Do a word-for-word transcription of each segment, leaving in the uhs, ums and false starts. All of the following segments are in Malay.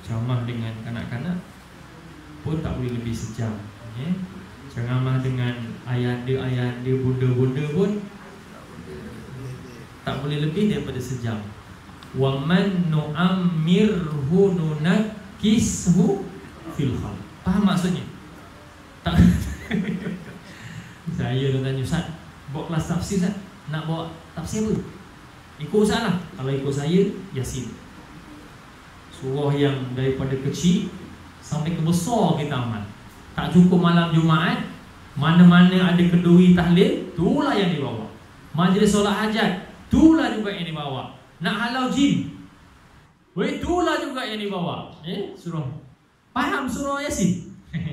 ceramah dengan kanak-kanak pun tak boleh lebih sejam, ya. Ceramah dengan ayahanda-ayahanda, bunda-bunda pun tak boleh lebih daripada sejam. Wa man nu'ammirhu nunakkishu fil khalq. Faham maksudnya? Tak. Saya dah tanya, Ustaz, bawa kelas tafsir, Ustaz, nak bawa tafsir apa? Ikut Ustaz lah. Kalau ikut saya, Yasin. Surah yang daripada kecil sampai ke besar kita amal. Tak cukup malam Jumaat, mana-mana ada kenduri tahlil, itulah yang dibawa. Majlis solat hajat, itulah juga yang dibawa. Nak halau jin, weh, itulah juga yang dibawa. Eh, surah. Faham surah Yasin?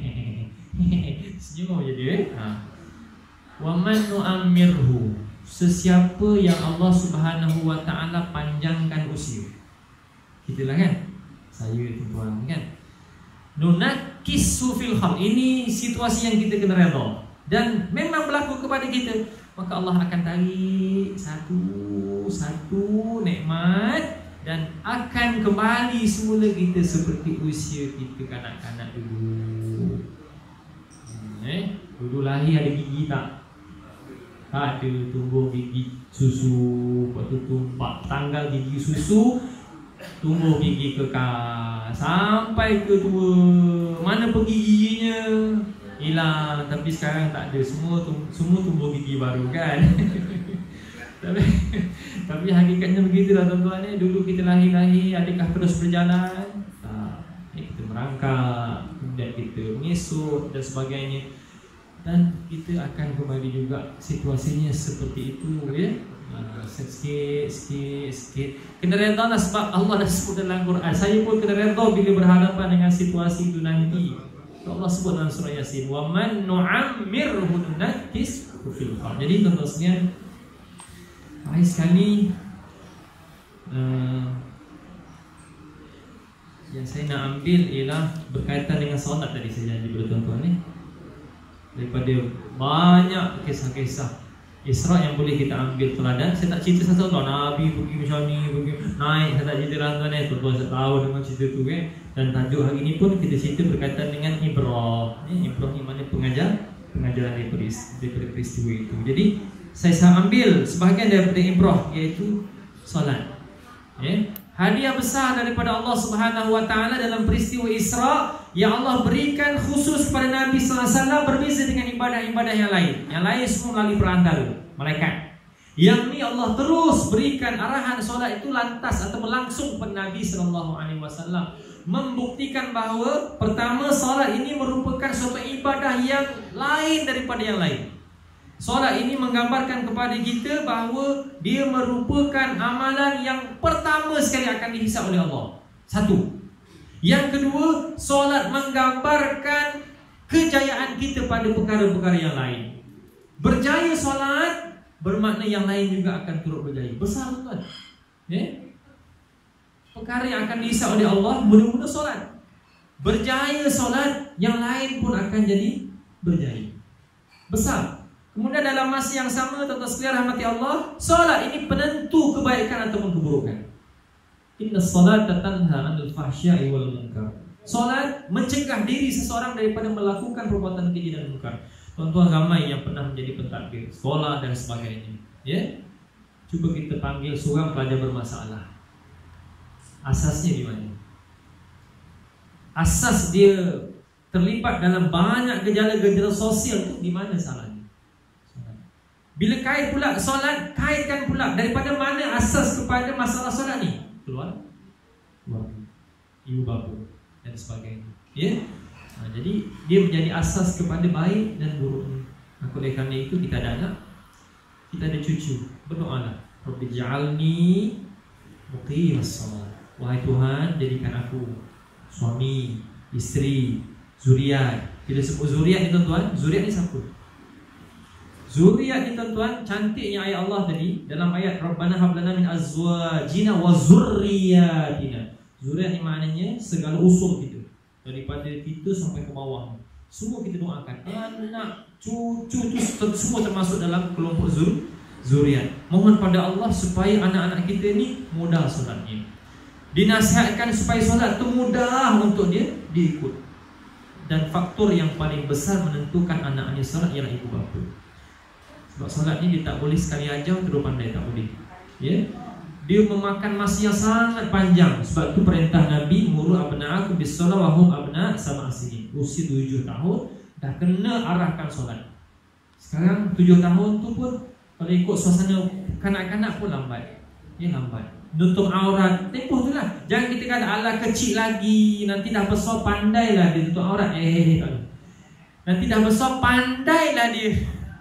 Senyum je dia, eh. Ha. Wa man nu'ammirhu, sesiapa yang Allah Subhanahu wa taala panjangkan usia. Kitalah kan? Saya tuan kan. Nunakkisu fil khalq. Ini situasi yang kita kena redha dan memang berlaku kepada kita. Maka Allah akan tarik satu-satu nikmat dan akan kembali semula kita seperti usia kita kanak-kanak dulu. Hmm, eh, dulu lahir ada gigi tak? Tak ada, tumbuh gigi susu, lepas tu tumpak tanggal gigi susu, tumbuh gigi kekal sampai ke tua. Mana pergi giginya? Hilang. Tapi sekarang tak ada, semua tum, semua tumbuh gigi baru kan. tapi tapi hakikatnya begitulah tuan-tuan ni. Dulu kita lahir-lahir, adakah terus berjalan? Tak. Kita merangkak, kemudian kita mengesut dan sebagainya. Dan kita akan kembali juga situasinya seperti itu, ya. Uh, sikit, sikit, sikit. Kena redha lah sebab Allah dah sebut dalam Quran. Saya pun kena redha bila berhadapan dengan situasi itu nanti. Allah sebut dalam surah Yasin, wa man nu'ammirhu nunakkishu fil khalq. Jadi tuan-tuan sekalian, hari sekali uh, yang saya nak ambil ialah berkaitan dengan solat tadi saya janji pada tuan-tuan ni. Daripada banyak kisah-kisah Isra yang boleh kita ambil teladan. Saya tak cerita satu tahun Nabi pergi macam ni, pergi naik. Saya tak cerita tuan-tuan ni, tuan-tuan saya tahu dengan cerita tu kan. Dan tajuk hari ni pun kita cerita berkaitan dengan ibrah. eh, Ibrah ni mana pengajar, pengajaran daripada, daripada peristiwa itu. Jadi saya saya ambil sebahagian daripada ibrah, iaitu solat. eh, Hadiah besar daripada Allah Subhanahu wa taala dalam peristiwa Isra yang Allah berikan khusus kepada Nabi sallallahu alaihi wasallam, berbeza dengan ibadah-ibadah yang lain. Yang lain semua melalui perantara malaikat. Yang ni Allah terus berikan arahan solat itu lantas atau berlangsung kepada Nabi sallallahu alaihi wasallam, membuktikan bahawa pertama, solat ini merupakan suatu ibadah yang lain daripada yang lain. Solat ini menggambarkan kepada kita bahawa dia merupakan amalan yang pertama sekali akan dihisab oleh Allah. Satu. Yang kedua, solat menggambarkan kejayaan kita pada perkara-perkara yang lain. Berjaya solat bermakna yang lain juga akan turut berjaya. Besar tuan. Eh? Perkara yang akan dihisab oleh Allah mula-mula solat. Berjaya solat, yang lain pun akan jadi berjaya. Besar. Kemudian dalam masa yang sama, tuan-tuan sekalian rahmati Allah, solat ini penentu kebaikan ataupun keburukan. Inna salata tanha 'anil fahsya'i wal munkar. Solat mencegah diri seseorang daripada melakukan perbuatan keji dan munkar. Tuan-tuan ramai yang pernah menjadi pentadbir sekolah dan sebagainya. Ya? Cuba kita panggil seorang pelajar bermasalah. Asasnya di mana? Asas dia terlibat dalam banyak gejala-gejala sosial itu di mana salahnya? Bila kait pula solat, kaitkan pula daripada mana asas kepada masalah solat ni? Keluar, keluar, ibu bapa dan sebagainya. Ya, ha, jadi dia menjadi asas kepada baik dan buruk. Maka oleh kerana itu kita ada anak, kita ada cucu, berdoalah. Rabbi ja'alni muqimas salat. Wahai Tuhan, jadikan aku suami, isteri, zuriat. Bila sebut zuriat ni tuan-tuan, zuriat ni siapa? Zuriat ni tuan-tuan, cantiknya ayat Allah tadi dalam ayat Rabbana hab lana min azwajina wa zurriyatina. Zuriat ni maknanya segala usul kita, daripada kita sampai ke bawah. Semua kita doakan. Anak, cucu tu semua termasuk dalam kelompok zur, zuriat. Mohon pada Allah supaya anak-anak kita ni mudah solatnya. dinasihatkan supaya solat tu mudah untuk dia diikut. Dan faktor yang paling besar menentukan anak ni solat ialah ibu bapa. Sebab solat ni dia tak boleh sekali ajar terus pandai, tak boleh. Ya. Dia memakan masa yang sangat panjang. Sebab tu perintah Nabi, muru abna'akum bis-shalah wa hum abna' sab'a sinin. Usia tujuh tahun dah kena arahkan solat. Sekarang tujuh tahun tu pun kalau ikut suasana kanak-kanak pun lambat. Ya, lambat. Nutup aurat, tempoh tu lah. Jangan kita kata ala kecil lagi, nanti dah besar pandailah dia tutup aurat. Eh, eh, nanti dah besar pandailah dia.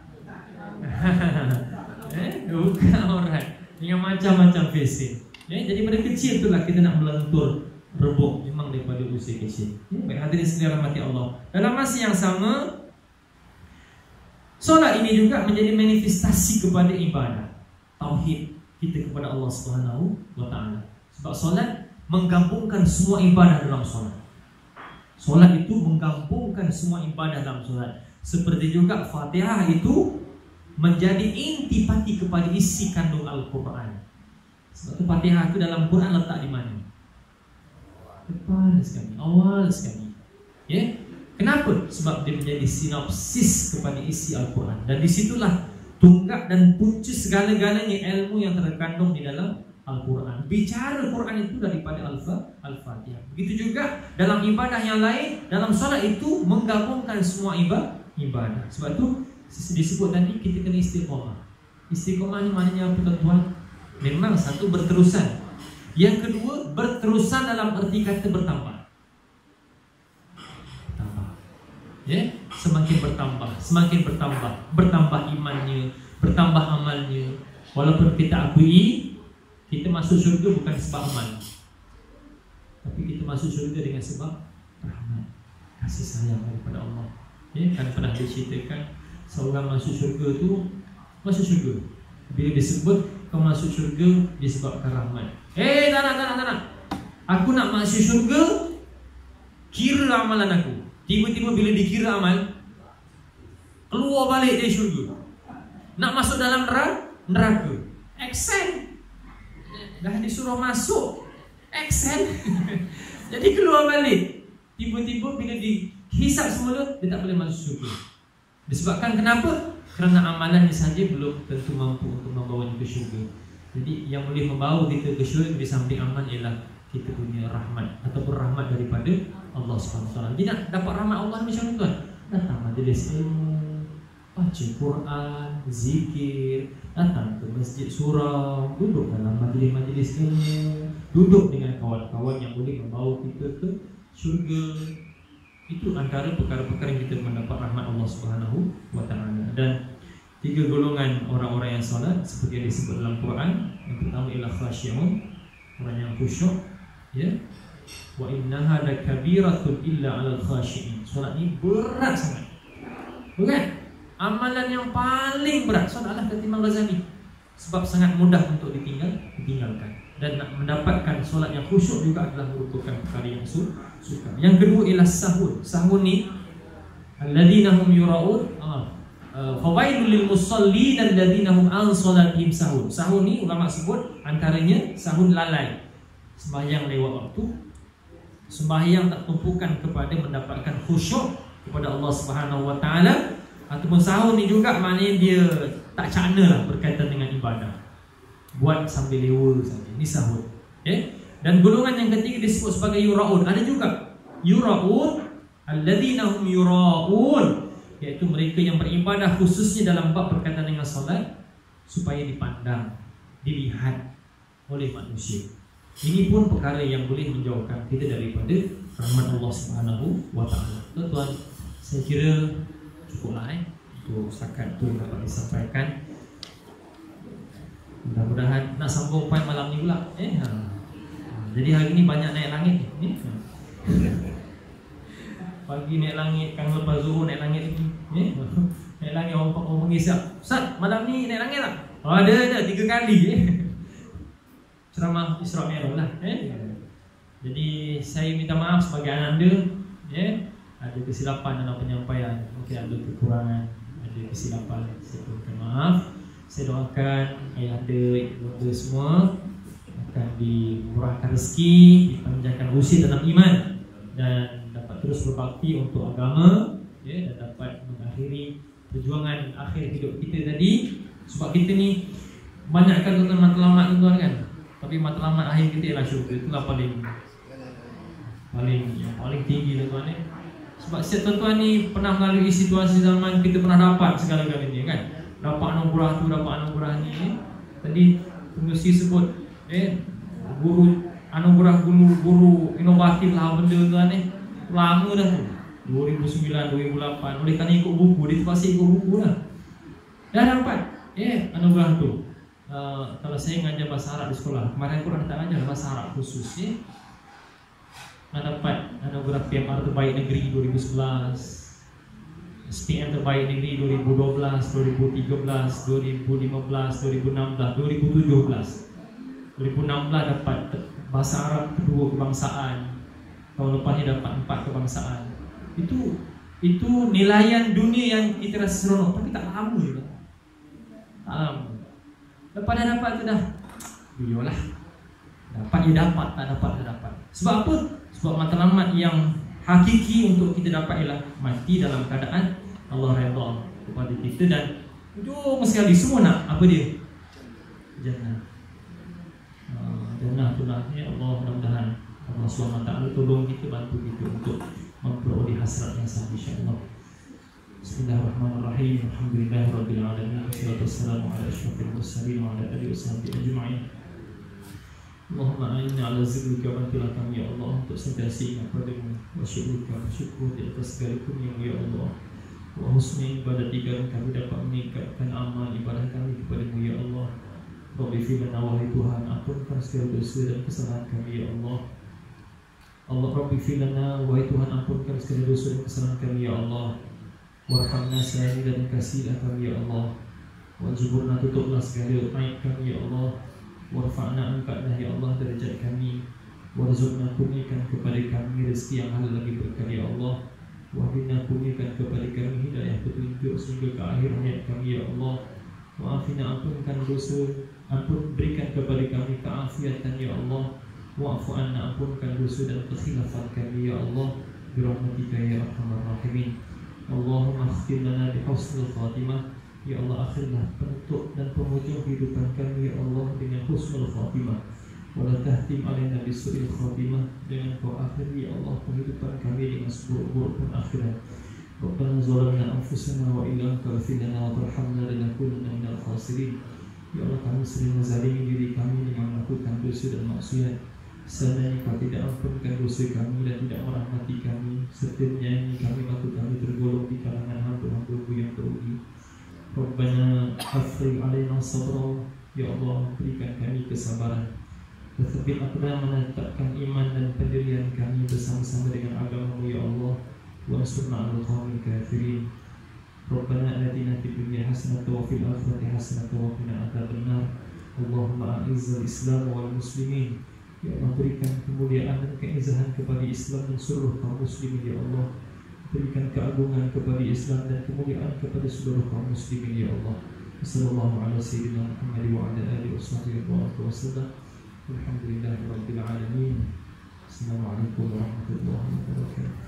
eh, buka aurat dengan macam-macam facing. Ya, jadi pada kecil itulah kita nak melentur rebuk memang daripada usia kecil. Ya, baik hadirin sekalian rahmati Allah. Dalam masa yang sama, solat ini juga menjadi manifestasi kepada ibadah tauhid kita kepada Allah Subhanahu wa taala. Sebab solat menggabungkan semua ibadah dalam solat. Solat itu menggabungkan semua ibadah dalam solat. Seperti juga Fatihah itu menjadi intipati kepada isi kandung Al-Quran. Sebab itu Fatihah itu dalam Quran letak di mana? Depan sekali, awal sekali. Ya? Kenapa? Sebab dia menjadi sinopsis kepada isi Al-Quran. Dan disitulah tunggak dan punca segala-galanya ilmu yang terkandung di dalam Al-Quran. Bicara Quran itu daripada Al-Fatihah. Begitu juga dalam ibadah yang lain, dalam solat itu menggabungkan semua ibadah. ibadah. Sebab itu disebut tadi kita kena istiqamah. Istiqamah ni maknanya apa tuan-tuan? Memang satu berterusan. Yang kedua berterusan dalam erti kata bertambah. Bertambah. Ya, semakin bertambah, semakin bertambah, bertambah imannya, bertambah amalnya. Walaupun kita akui kita masuk syurga bukan sebab amal, tapi kita masuk syurga dengan sebab rahmat, kasih sayang daripada Allah. Ya, kan pernah diceritakan seorang masuk syurga tu masuk syurga. Bila disebut kau masuk syurga disebabkan rahmat. Eh, tak nak, tak nak, tak nak. Aku nak masuk syurga, kira amalan aku. Tiba-tiba bila dikira amal, keluar balik dari syurga. Nak masuk dalam neraka, Excel. Dah disuruh masuk Excel. Jadi keluar balik. Tiba-tiba bila dihisap semula, dia tak boleh masuk syurga. Disebabkan kenapa? Kerana amalannya saja belum tentu mampu untuk membawanya ke syurga. Jadi yang boleh membawa kita ke syurga di samping amal ialah kita punya rahmat ataupun rahmat daripada Allah subhanahu wa taala. Jadi nak dapat rahmat Allah macam mana tuan? Datang majlis ilmu, baca Quran, zikir, datang ke masjid surau, duduk dalam majlis-majlis ilmu, duduk dengan kawan-kawan yang boleh membawa kita ke syurga. Itu antara perkara-perkara yang kita mendapat rahmat Allah Subhanahu wa taala. Dan tiga golongan orang-orang yang solat seperti yang disebut dalam Quran. Yang pertama ialah khasyi'un, orang yang khusyuk, ya. Wa innaha lakabiratun illa 'alal khasyi'in. Solat ni berat sangat. Bukan? Amalan yang paling berat solat adalah kata Imam Ghazali. Sebab sangat mudah untuk ditinggal, ditinggalkan. Dan nak mendapatkan solat yang khusyuk juga adalah merupakan perkara yang suka. Yang kedua ialah sahur. Sahur ni alladzina hum yura'un, ah, fawailul lil musallin alladzina hum an salatihim sahur. Sahur ni ulama sebut antaranya sahur lalai. Sembahyang lewat waktu, sembahyang tak tumpukan kepada mendapatkan khusyuk kepada Allah Subhanahu wa taala. Ataupun sahur ni juga maknanya dia tak cakna lah berkaitan dengan ibadah, buat sambil lewa saja. Ini sahur. Okay? Dan golongan yang ketiga disebut sebagai yura'un. Ada juga yura'un, alladzina hum yura'un, iaitu mereka yang beribadah khususnya dalam bab berkaitan dengan solat supaya dipandang, dilihat oleh manusia. Ini pun perkara yang boleh menjauhkan kita daripada rahmat Allah Subhanahu wa taala. Tuan-tuan, saya kira cukuplah eh untuk setakat tu dapat disampaikan. Mudah-mudahan nak sambung point malam ni pula. Eh, ha. Jadi hari ni banyak naik langit ni. Ha. Pagi naik langit, kan lepas zuhur naik langit lagi. Eh, naik langit orang orang panggil siap. Ustaz, malam ni naik langit tak? Oh, ada ada tiga kali eh. Ceramah Isra Mi'raj lah. Eh. Jadi saya minta maaf sebagai ananda. Eh, ada kesilapan dalam penyampaian. Mungkin ada kekurangan, ada kesilapan. Saya minta maaf. Saya doakan ayah anda, ibu anda semua akan dimurahkan rezeki, dipanjangkan usia dalam iman, dan dapat terus berbakti untuk agama, ya, dan dapat mengakhiri perjuangan akhir hidup kita tadi. Sebab kita ni banyakkan tuan-tuan matlamat tuan-tuan kan, tapi matlamat akhir kita ialah syurga. Itulah paling paling yang paling tinggi tuan-tuan ni. Sebab setiap tuan-tuan ni pernah melalui situasi zaman kita pernah dapat segala-galanya kan. Dapat anugerah tu, dapat anugerah ni, eh. Tadi pengusi sebut eh guru anugerah guru-guru inovatif lah benda tuan ni. Lama dah tu, dua ribu sembilan, dua ribu lapan. Oleh kerana ikut buku, dia terpaksa ikut buku lah. Dah dapat eh anugerah tu. uh, Kalau saya mengajar bahasa Arab di sekolah, kemarin aku dah tak ajar bahasa Arab khusus, eh dah dapat anugerah P M R terbaik negeri dua ribu sebelas, S P M terbaik negeri dua ribu dua belas, dua ribu tiga belas, dua ribu lima belas, dua ribu enam belas, dua ribu tujuh belas. dua ribu enam belas dapat bahasa Arab kedua kebangsaan. Tahun lepasnya dapat empat kebangsaan. Itu itu nilaian dunia yang kita rasa seronok, tapi tak lama juga. Tak lama. Lepas dah dapat tu dah, biarlah. Dapat dia dapat, tak dapat dia dapat. Sebab apa? Sebab matlamat yang hakiki untuk kita dapat ialah mati dalam keadaan Allah redha kepada kita, dan ujung sekali semua nak apa dia? Jannah. Uh, Jannah tu lah, ya Allah, mudah-mudahan Allah subhanahu wa taala tolong kita, bantu kita untuk memperoleh hasrat yang sama, insya-Allah. Bismillahirrahmanirrahim. Alhamdulillahirabbil alamin. Wassalatu wassalamu ala asyrafil mursalin wa ala alihi washabbihi ajma'in. Allahumma a'inna ala zikrika wa tilawati kami ya Allah, untuk sentiasa ingat padamu, wa syukurka, bersyukur di atas segala kurniamu ya Allah, wa husni ibadatika, kami dapat meningkatkan amal ibadah kami kepadamu ya Allah. Rabbi fina wahai Tuhan, ampunkan segala dosa dan kesalahan kami ya Allah. Allah Rabbi fina wahai Tuhan, ampunkan segala dosa dan kesalahan kami ya Allah. Warhamna sayyi dan kasihlah kami ya Allah. Wajburna, tutuplah segala aib kami ya Allah. Warfa'na, angkatlah ya Allah derajat kami. Warzuqna, kurniakan kepada kami rezeki yang halal lagi berkah ya Allah. Wahdina, kurniakan kepada kami hidayah petunjuk sehingga ke akhir hayat kami ya Allah. Wa'afina, ampunkan dosa, ampun berikan kepada kami keafiatan ya Allah. Wa'fu anna, ampunkan dosa dan kekhilafan kami ya Allah. Birahmatika ya arhamar rahimin. Allahumma akhtir lana bihusnul khatimah. Ya Allah, akhirlah penutup dan penghujung kehidupan kami ya Allah dengan husnul khatimah. Wala tahtim alaina bisu'il khatimah. Jangan kau akhiri ya Allah kehidupan kami dengan seburuk-buruk akhirat. Rabbana zalamna anfusana wa illam taghfir lana wa tarhamna lanakunanna minal khasirin. Ya Allah, kami sering menzalimi diri kami dengan melakukan dosa dan maksiat. Seandainya kau tidak ampunkan dosa kami dan tidak merahmati kami, serta menyayangi kami, maka kami tergolong di kalangan hamba-hamba-Mu yang terugi. Rabbana afrigh alaina sabra. Ya Allah, berikan kami kesabaran. Tetapkan aqdamana, menetapkan iman dan pendirian kami bersama-sama dengan agama-Mu ya Allah. Wansurna 'alal qawmil kafirin. Rabbana atina fid dunya hasanatan wa fil akhirati hasanatan wa qina adzabannar. Allahumma a'izzal Islam wal muslimin. Ya Allah, berikan kemuliaan dan keizahan kepada Islam dan seluruh kaum muslimin ya Allah. Berikan keagungan kepada Islam dan kemuliaan kepada seluruh kaum muslimin ya Allah. Sallallahu ala sayyidina Muhammad wa ala alihi wa sallam. Alhamdulillahirabbil alamin. Assalamualaikum warahmatullahi wabarakatuh.